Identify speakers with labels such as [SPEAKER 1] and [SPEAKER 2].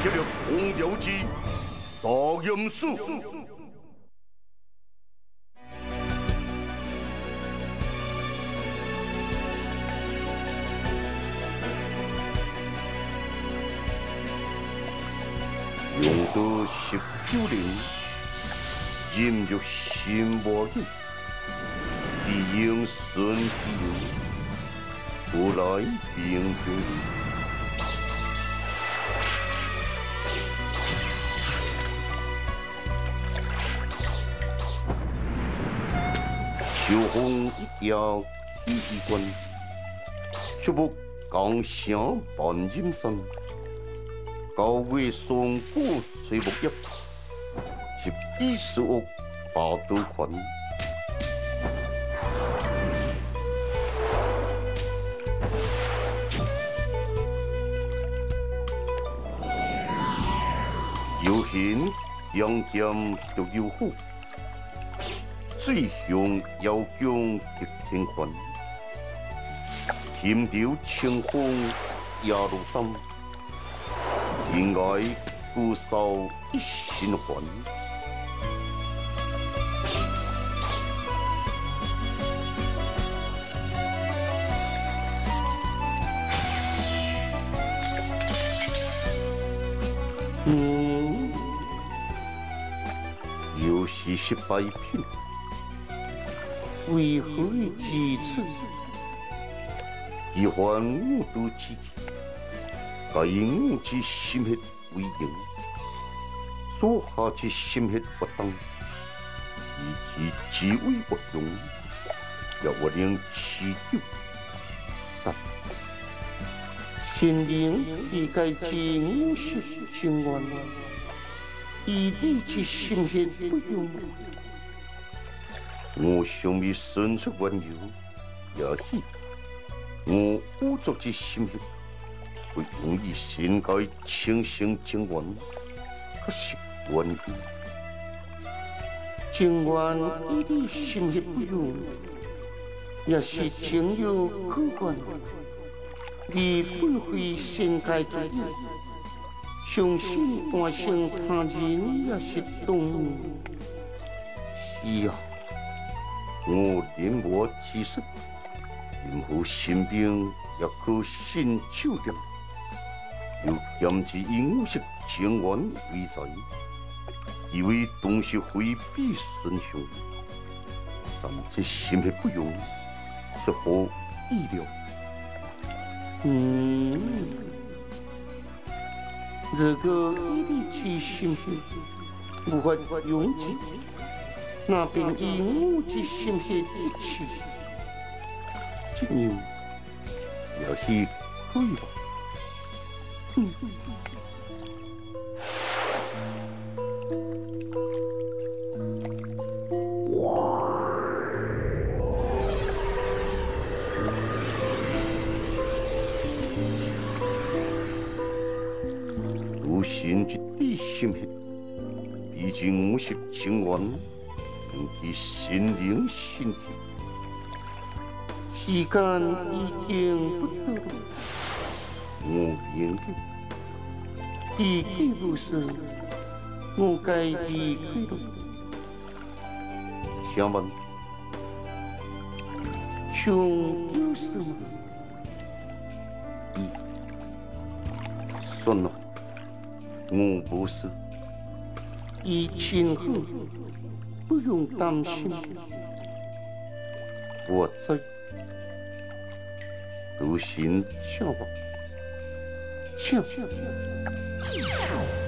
[SPEAKER 1] 接了红油之责任书。用到19年，任入新华院，理应顺其由，后来并对。秋风一摇起衣冠，雪木江乡万阴山。高月松果垂木叶，12屋八斗宽。游行杨剑独有虎，水乡遥江极天宽。天朝清风压路淡。人爱故少一心还，又是18品，为何至此？一番我都知己。该我之心血为营，所下之心血不当，以其之为不用，也我令持久。但心灵以该之我是情愿，以你之心血不用。我想你伸出温柔，也许我无足之心血。不容易心改清醒情愿，可是关于情愿一滴心血不用，也是情有可原。你本非心改之人，相信换成他人也是动物。是啊，我连我其实任何心病也可信手点。又兼之以我是情愿为在，以为东西回避顺向，但这心血不用，是何意料？如果一粒之心血无法用之，那便以我之心血一起，这样也是可以吧？如心之地心血，毕竟我是情愿，令其心灵心体。时间已经不多，我应该。地气不是，我该离开了。请问，穷有什么？算了，我不是。以今后不用担心，我在。独行瞧吧。